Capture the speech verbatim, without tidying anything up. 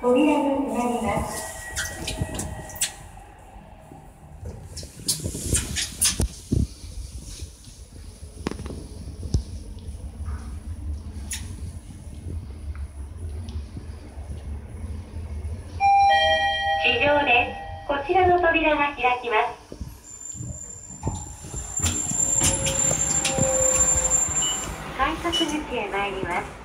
扉になります。地上です。こちらの扉が開きます。改札口へ参ります。